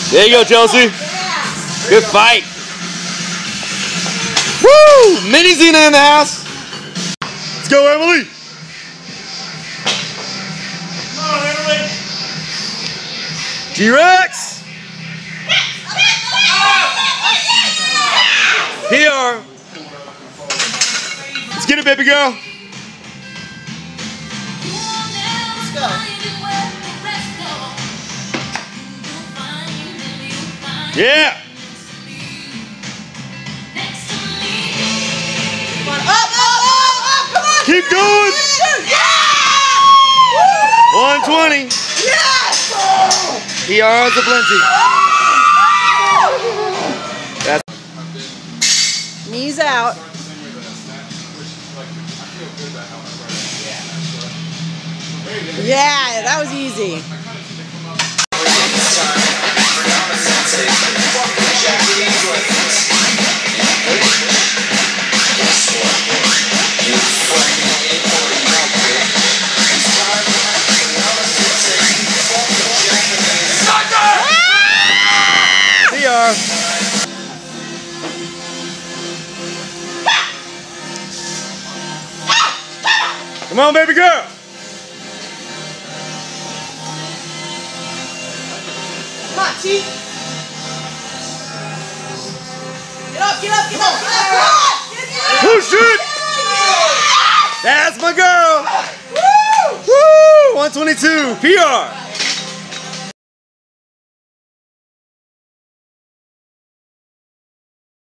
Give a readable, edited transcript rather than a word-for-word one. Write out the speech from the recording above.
There you go, Chelsea. Good fight. Woo! Mini Xena in the house. Let's go, Emily. Come on, Emily. T-Rex. PR. Let's get it, baby girl. Let's go. Yeah. Come on, up, come on. Keep going. Yeah! 120. Yes! PR's a plenty. That's Knees out. Yeah, that was easy. PR. Come on, baby girl. Come on, T. Get up, get up, get up, get up. Push it. That's my girl. Woo! Woo! 122. PR.